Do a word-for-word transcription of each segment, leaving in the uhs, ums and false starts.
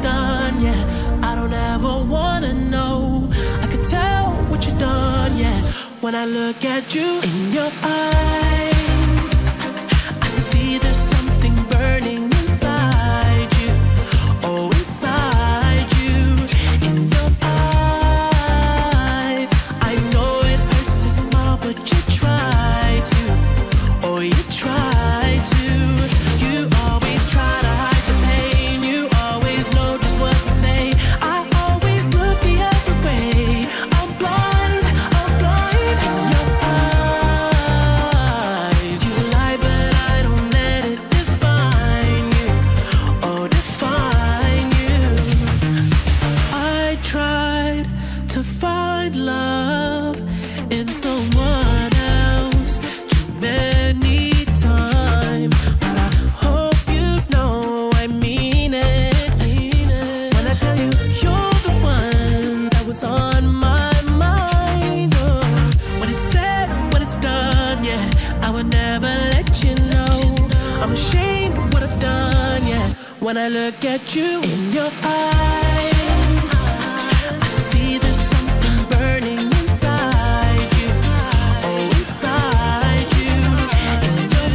done, yeah. I don't ever wanna know. I can tell what you've done, yeah. When I look at you in your eyes, I see there's something burning inside you. Oh, inside you. In your eyes, I know it hurts to smile, but you try to. Oh, you try to. You always try to hide the pain. You always know just what to say. I always look the other way. I'm blind, I'm blind. In your eyes, you lie, but I don't let it define you. Oh, define you. I tried to find love in someone else too many times, but I hope you know I mean it. When I tell you you're the one that was on my mind, oh, when it's said, when it's done, yeah, I would never let you know. I'm ashamed of what I've done, yeah. When I look at you in your eyes, I see there's something burning inside you. Oh, inside you. In your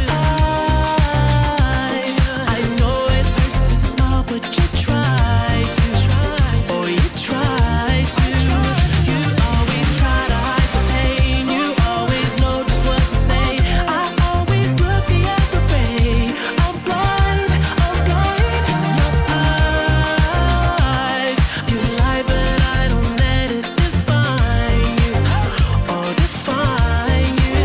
eyes, I know it hurts to smile, but you try to. Oh, you try to. You always try to hide the pain. You always know just what to say. I always look the other way. I'm blind, I'm blind. In your eyes, you lie, but I don't let it define you. Oh, define you.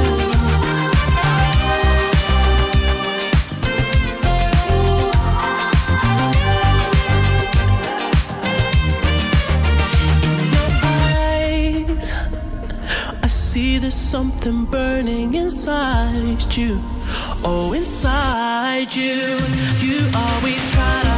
In your eyes, I see there's something burning inside you. Oh, inside you. You always try to